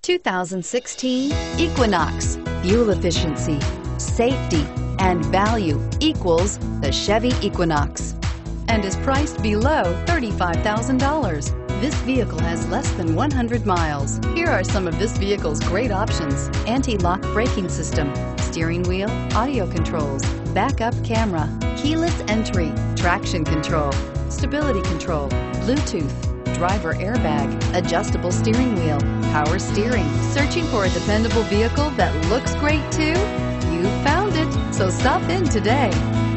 2016 Equinox. Fuel efficiency, safety, and value equals the Chevy Equinox and is priced below $35,000. This vehicle has less than 100 miles. Here are some of this vehicle's great options: anti-lock braking system, steering wheel audio controls, backup camera, keyless entry, traction control, stability control, Bluetooth, driver airbag, adjustable steering wheel, power steering. Searching for a dependable vehicle that looks great too? You found it, so stop in today.